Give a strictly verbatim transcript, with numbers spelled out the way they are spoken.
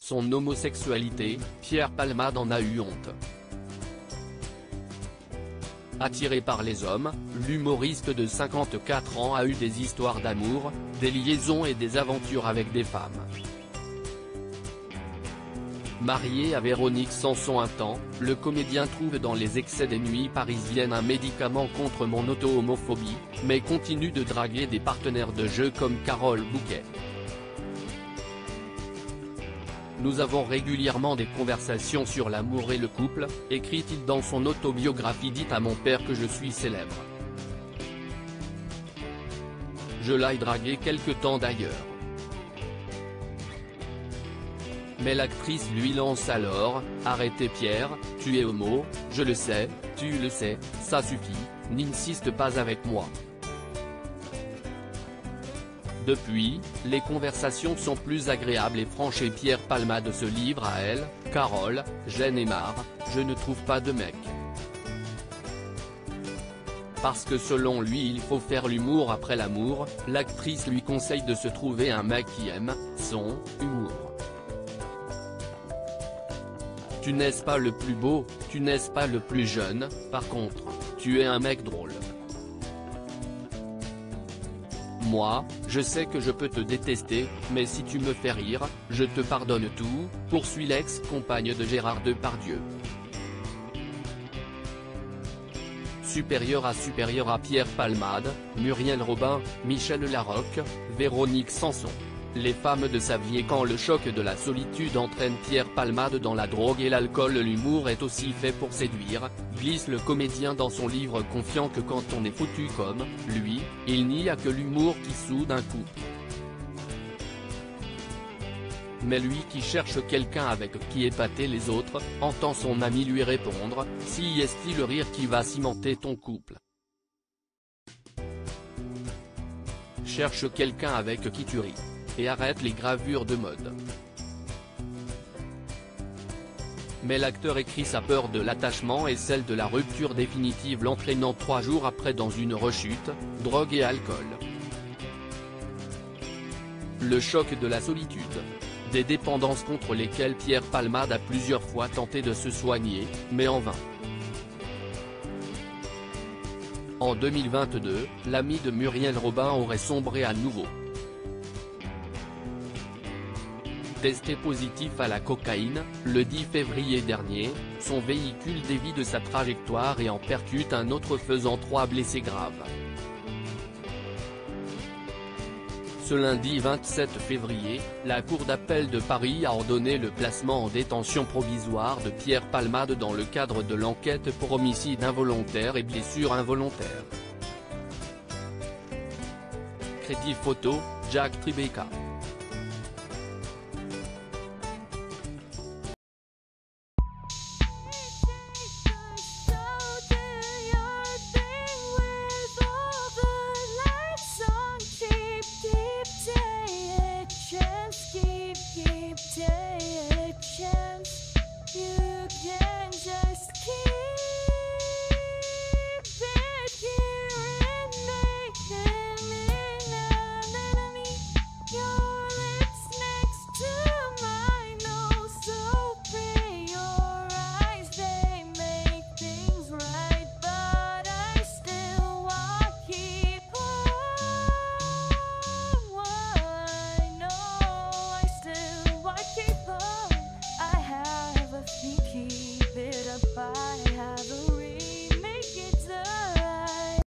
son homosexualité, Pierre Palmade en a eu honte. Attiré par les hommes, l'humoriste de cinquante-quatre ans a eu des histoires d'amour, des liaisons et des aventures avec des femmes. Marié à Véronique Sanson un temps, le comédien trouve dans les excès des nuits parisiennes un médicament contre mon auto-homophobie, mais continue de draguer des partenaires de jeu comme Carole Bouquet. Nous avons régulièrement des conversations sur l'amour et le couple, écrit-il dans son autobiographie. Dites à mon père que je suis célèbre. Je l'ai dragué quelque temps d'ailleurs. Mais l'actrice lui lance alors, arrêtez Pierre, tu es homo, je le sais, tu le sais, ça suffit, n'insiste pas avec moi. Depuis, les conversations sont plus agréables et franches et Pierre Palmade se livre à elle. Carole, j'en ai marre, je ne trouve pas de mec. Parce que selon lui il faut faire l'humour après l'amour, l'actrice lui conseille de se trouver un mec qui aime son humour. Tu n'es pas le plus beau, tu n'es pas le plus jeune, par contre, tu es un mec drôle. Moi, je sais que je peux te détester, mais si tu me fais rire, je te pardonne tout, poursuit l'ex-compagne de Gérard Depardieu. Supérieur à supérieur à Pierre Palmade, Muriel Robin, Michel Larocque, Véronique Sanson. Les femmes de sa vie. Et quand le choc de la solitude entraîne Pierre Palmade dans la drogue et l'alcool, l'humour est aussi fait pour séduire, glisse le comédien dans son livre, confiant que quand on est foutu comme lui, il n'y a que l'humour qui soude un couple. Mais lui qui cherche quelqu'un avec qui épater les autres, entend son ami lui répondre, si est-il le rire qui va cimenter ton couple. Cherche quelqu'un avec qui tu ris. Et arrête les gravures de mode. Mais l'acteur écrit sa peur de l'attachement et celle de la rupture définitive, l'entraînant trois jours après dans une rechute, drogue et alcool. Le choc de la solitude. Des dépendances contre lesquelles Pierre Palmade a plusieurs fois tenté de se soigner, mais en vain. En deux mille vingt-deux, l'ami de Muriel Robin aurait sombré à nouveau. Testé positif à la cocaïne, le dix février dernier, son véhicule dévie de sa trajectoire et en percute un autre, faisant trois blessés graves. Ce lundi vingt-sept février, la Cour d'appel de Paris a ordonné le placement en détention provisoire de Pierre Palmade dans le cadre de l'enquête pour homicide involontaire et blessure involontaire. Crédit photo, Jack Tribeca.